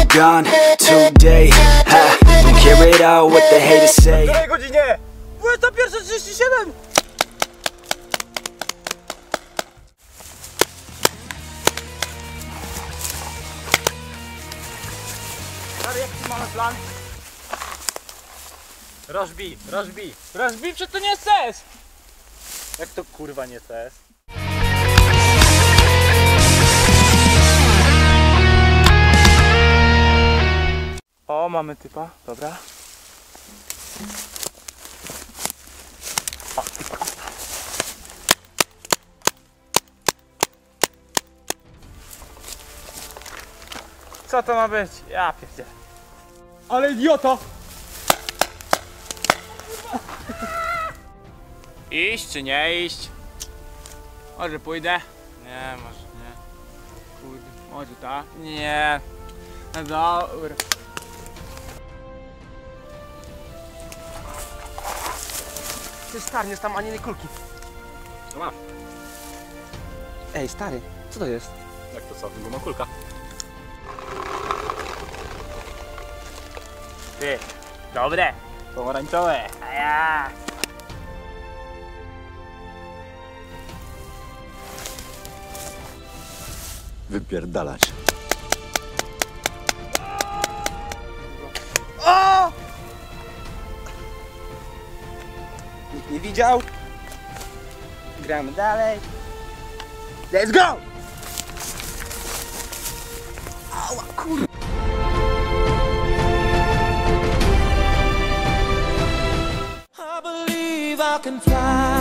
gone today. Ha, don't care at all what the haters say. W której godzinie? 21:37. Stary, jaki mamy plan? Rozbij, przecież to nie jest CS! Jak to kurwa nie CS? O, mamy typa, dobra. Co to ma być? Ja pierdzielę. Ale idioto! Iść czy nie iść? Może pójdę? Nie, może nie. Kurde, może tak? Nie. No dobra. Ty stary, nie jest tam ani jednej kulki. No masz. Ej stary, co to jest? Jak to co? Guma kulka. Ty, dobre. Pomarańczowe. A ja. Wypierdalać. O! Nikt nie widział. Gramy dalej. Let's go! Ała, kur... I believe I can fly.